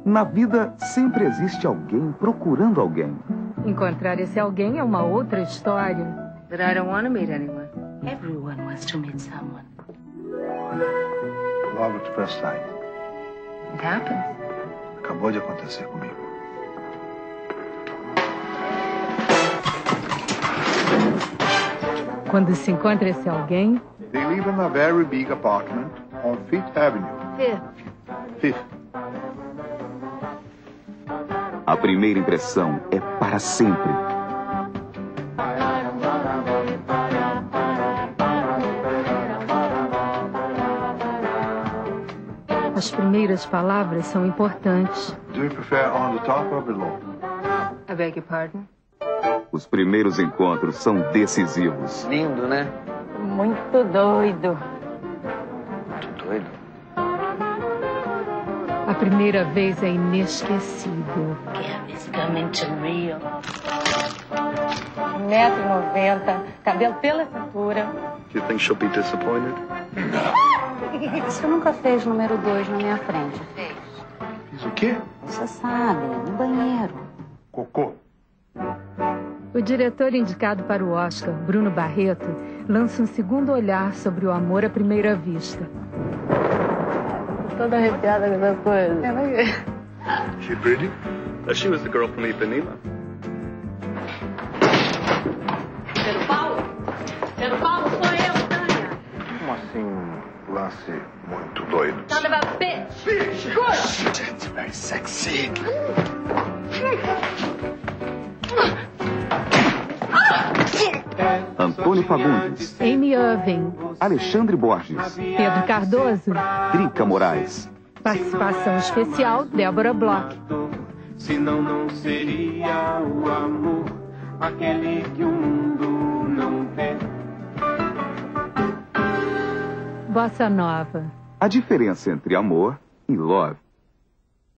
Na vida, sempre existe alguém procurando alguém. Encontrar esse alguém é uma outra história. But I don't want to meet anyone. Everyone wants to meet someone. Love at first sight. It happens. Acabou de acontecer comigo. Quando se encontra esse alguém... They live in a very big apartment on Fifth Avenue. Fifth. A primeira impressão é para sempre. As primeiras palavras são importantes. Do you prefer on the top or below? I beg your pardon? Os primeiros encontros são decisivos. Lindo, né? Muito doido. Muito doido. A primeira vez é inesquecível. Kim is coming to Rio. 1,90 m, cabelo pela cintura. Do you think she'll be disappointed? Você nunca fez número 2 na minha frente, fez? Fiz o quê? Você sabe, no banheiro. Cocô. O diretor indicado para o Oscar, Bruno Barreto, lança um segundo olhar sobre o amor à primeira vista. Tô toda arrepiada com essa coisa. She pretty? She was the girl from Ipanema. Pedro Paulo, sou eu, Tânia. Como assim, lance muito doido? Son of a bitch. Good. That's very sexy. Antônio Fagundes, Amy Irving, Alexandre Borges, Pedro Cardoso, Drica Moraes. participação especial, Débora Bloch. Senão não seria o amor, aquele que o mundo não vê. Bossa Nova. A diferença entre amor e love.